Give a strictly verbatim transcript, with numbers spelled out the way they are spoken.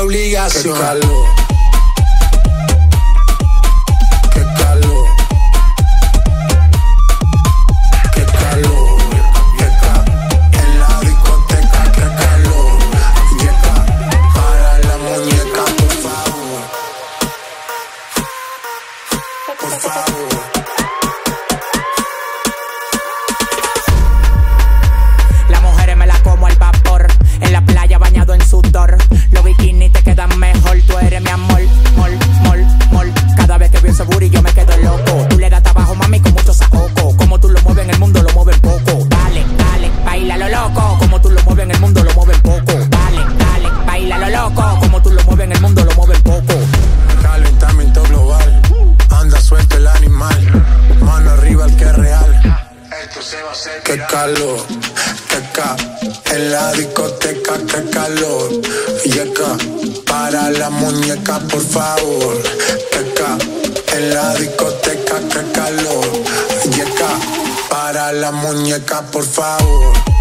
obligación. Qué calor. Qué calor. Qué calor. Yeca. En la discoteca, qué calor. Yeca. Para la muñeca, por favor. Por favor. Las mujeres me las como al vapor. En la playa bañado en sudor. Los bikinis te quedan mejor. Tú eres mi amor, mol, mol, mol. Cada vez que veo ese booty yo me quedo loco. Tú le das trabajo, mami, con mucho saoco. Como tú lo mueves en el mundo, lo mueves poco. Dale, dale, baila lo loco. Como tú lo mueves en el mundo, lo mueves poco. Dale, dale, baila lo loco. Como tú lo mueves en el mundo, lo mueves poco. Calentamiento global. Anda suelto el animal. Mano arriba el que es real. Esto se va a hacer. Qué calor. Qué ca. En la discoteca, qué calor. Yeca. Para la muñeca, por favor. Qué ca. En la discoteca, qué calor. Yeca. Para la muñeca, por favor.